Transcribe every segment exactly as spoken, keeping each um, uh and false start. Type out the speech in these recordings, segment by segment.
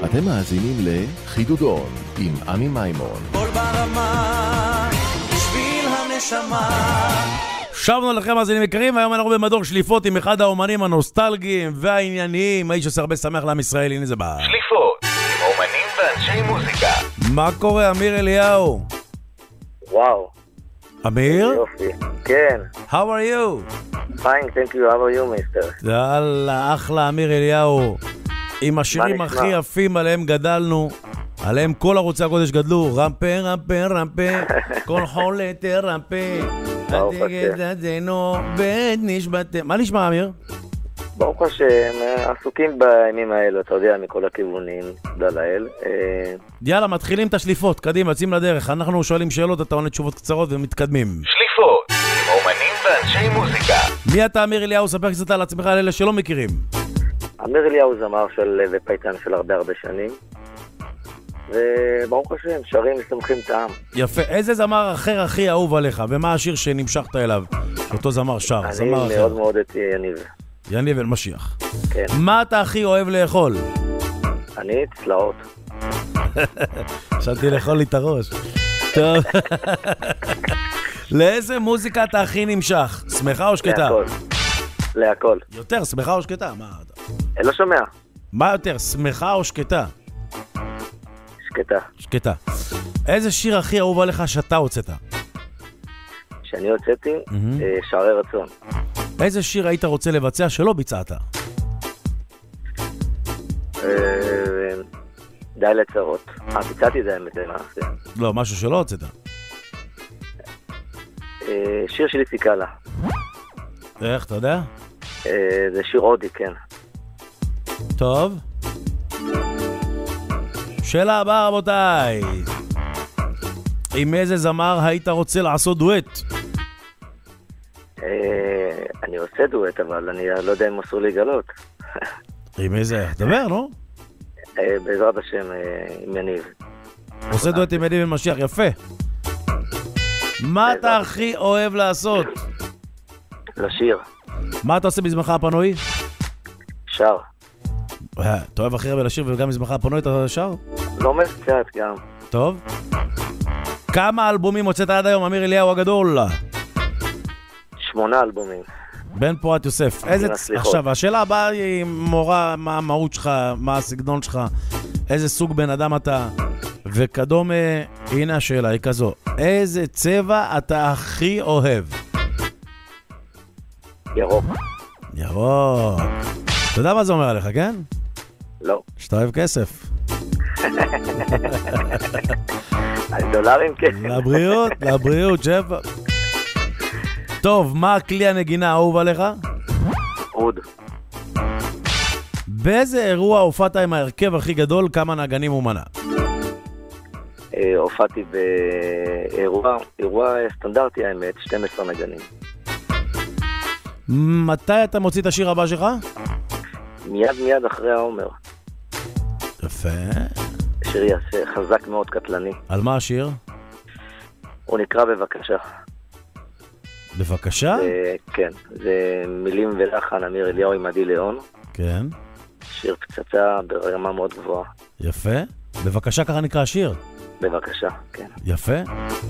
אתם מאזינים לחידודון עם עמי מימון. כל ברמה, בשביל הנשמה. שבנו לכם מאזינים יקרים, והיום אנחנו במדור שליפות עם אחד האומנים הנוסטלגיים והענייניים, האיש שעושה הרבה שמח לעם ישראל. הנה זה בא. שליפות עם אומנים ואנשי מוזיקה. מה קורה, אמיר אליהו? וואו. אמיר? יופי. כן. How are you? Fine, thank you. How are you, mister? יאללה, אחלה אמיר אליהו. עם השירים הכי יפים עליהם גדלנו, עליהם כל ערוצי הקודש גדלו, רמפה, רמפה, רמפה, כל חולה תרמפה, הדגל דדנו, בית נשבתם. מה נשמע, אמיר? ברוך השם, עסוקים בימים האלו, אתה יודע, מכל הכיוונים, תודה לאל. יאללה, מתחילים את השליפות, קדימה, יוצאים לדרך. אנחנו שואלים שאלות, אתה עונה תשובות קצרות ומתקדמים. שליפות עם אומנים ואנשי מוזיקה. מי אתה, אמיר אליהו? ספר קצת על עצמך לאלה שלא מכירים. אמיר אליהו זמר של ופייטן של הרבה הרבה שנים, וברוך השם, שרים מסמכים טעם. יפה. איזה זמר אחר הכי אהוב עליך, ומה השיר שנמשכת אליו, שאותו זמר שר? אני זמר מאוד אחר. מאוד את יניב. יניב אל משיח. כן. מה אתה הכי אוהב לאכול? אני צלעות. חשבתי לאכול לי את הראש. טוב. לאיזה מוזיקה אתה הכי נמשך? שמחה או שקטה? להכל. להכל. יותר, שמחה או שקטה? מה? אני לא שומע. מה יותר, שמחה או שקטה? שקטה. שקטה. איזה שיר הכי אהוב עליך שאתה הוצאת? שאני הוצאתי, שערי רצון. איזה שיר היית רוצה לבצע שלא ביצעת? די לצרות. אה, ביצעתי זה האמת, למעשה. לא, משהו שלא הוצאת. שיר של איציק קלה. איך, אתה יודע? זה שיר הודי, כן. טוב. שאלה הבאה, רבותיי. עם איזה זמר היית רוצה לעשות דואט? אני עושה דואט, אבל אני לא יודע אם אסור לגלות. עם איזה? דבר, לא? בעזרת השם, עם יניב. עושה דואט עם יניב ומשיח, יפה. מה אתה הכי אוהב לעשות? לשיר. מה אתה עושה בזמנך הפנוי? שר. אתה אוהב הכי הרבה לשיר וגם בזמנך הפנוי אתה שר? לומד קצת גם. טוב. כמה אלבומים הוצאת עד היום, אמיר אליהו הגדול? שמונה אלבומים. בן פורת יוסף. איזה... עכשיו, השאלה הבאה היא מורה, מה המהות שלך, מה הסגנון שלך, איזה סוג בן אדם אתה, וקדומה, הנה השאלה היא כזו. איזה צבע אתה הכי אוהב? ירוק. ירוק. אתה יודע מה זה אומר עליך, כן? לא. שאתה אוהב כסף. על דולרים, כן. לבריאות, לבריאות, שבע. טוב, מה הכלי הנגינה האהוב עליך? עוד. באיזה אירוע הופעת עם ההרכב הכי גדול, כמה נגנים הוא מנה? הופעתי באירוע, אירוע סטנדרטי האמת, שנים עשר נגנים. מתי אתה מוציא את השיר הבא שלך? מיד מיד אחרי העומר. יפה. שיר יפה, חזק מאוד, קטלני. על מה השיר? הוא נקרא בבקשה. בבקשה? זה, כן, זה מילים ולחן אמיר אליהו עם עדי ליאון. כן. שיר פצצה ברמה מאוד גבוהה. יפה. בבקשה ככה נקרא השיר. בבקשה, כן. יפה.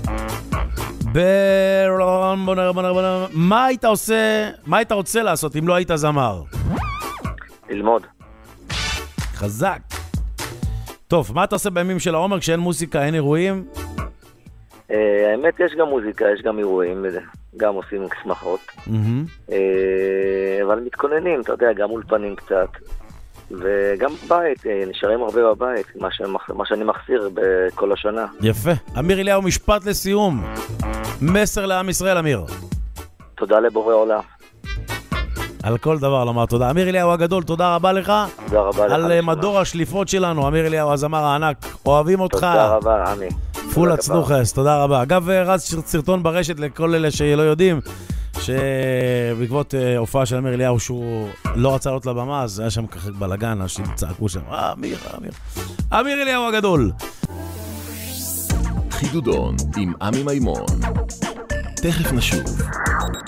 ברון בונר בונר בונר. מה היית עושה, מה היית רוצה לעשות אם לא היית זמר? ללמוד. חזק. טוב, מה אתה עושה בימים של העומר כשאין מוזיקה, אין אירועים? האמת, יש גם מוזיקה, יש גם אירועים, גם עושים שמחות. אבל מתכוננים, אתה יודע, גם אולפנים קצת. וגם בבית, נשארים הרבה בבית, מה, שמח, מה שאני מחסיר בכל השנה. יפה. אמיר אליהו, משפט לסיום. מסר לעם ישראל, אמיר. תודה לבורא עולם. על כל דבר לומר תודה. אמיר אליהו הגדול, תודה רבה לך. תודה רבה לך. על מדור השליפות שלנו, אמיר אליהו הזמר הענק. אוהבים אותך. תודה רבה, עמי. פול הצלוחס, תודה רבה. אגב, רץ סרטון ברשת לכל אלה שלא יודעים, שבעקבות הופעה של אמיר אליהו שהוא לא רצה לעלות לבמה, אז היה שם ככה בלגן, אנשים צעקו שם, אה, אמיר, אמיר. אמיר אליהו הגדול. חידודון עם עמי מימון. תכף נשוב.